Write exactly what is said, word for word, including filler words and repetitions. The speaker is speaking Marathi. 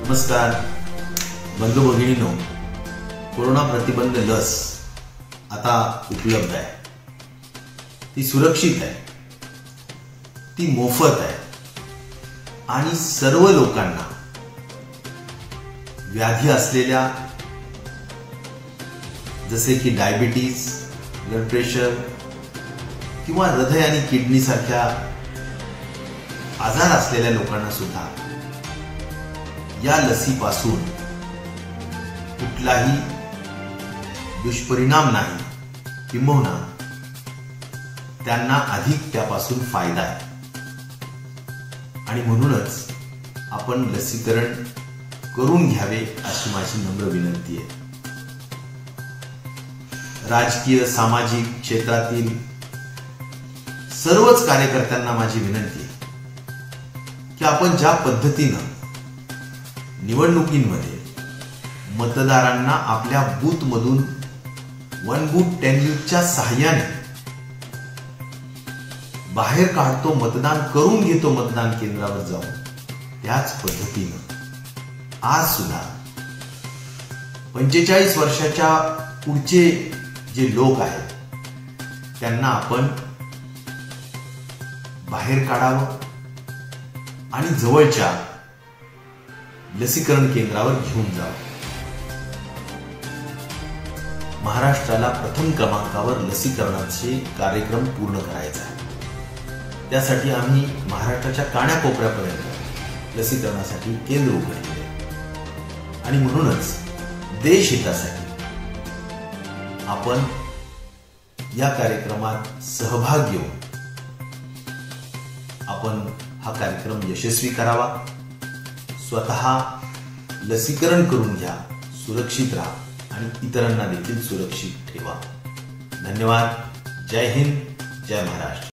नमस्कार बंधू भगिनींनो, कोरोना प्रतिबंध लस आता उपलब्ध आहे। ती सुरक्षित आहे, ती मोफत आहे आणि सर्व लोकांना व्याधी असलेल्या जसे की डायबिटीज, ब्लड प्रेशर किंवा हृदय आणि किडनी सारख्या आजार असलेल्या लोकांना सुद्धा या लसीपासून कुठलाही दुष्परिणाम नाही, किंबहुना त्यांना अधिक त्यापासून फायदा आहे। आणि म्हणूनच आपण लसीकरण करून घ्यावे अशी माझी नम्र विनंती आहे। राजकीय सामाजिक क्षेत्रातील सर्वच कार्यकर्त्यांना माझी विनंती आहे की आपण ज्या पद्धतीनं निवडणुकीमध्ये मतदारांना आपल्या बूथ मधून वन बूथ टेन यूथच्या सहाय्याने बाहेर काढतो, मतदान करून घेतो मतदान केंद्रावर जाऊन, त्याच पद्धतीनं आज सुद्धा पंचेचाळीस वर्षाच्या पुढचे जे लोक आहेत त्यांना आपण बाहेर काढावं आणि जवळच्या लसीकरण केंद्रावर घेऊन जावं। महाराष्ट्राला प्रथम क्रमांकावर लसीकरणाचे कार्यक्रम पूर्ण करायचा आहे। त्यासाठी आम्ही महाराष्ट्राच्या कानाकोपऱ्यापर्यंत लसीकरणासाठी केंद्र उघडले आणि म्हणूनच देश हितासाठी आपण या कार्यक्रमात सहभाग घेऊन आपण हा कार्यक्रम यशस्वी करावा। स्वतः लसीकरण करून घ्या, सुरक्षित राहा आणि इतरांना देखील सुरक्षित ठेवा। धन्यवाद। जय हिंद, जय महाराष्ट्र।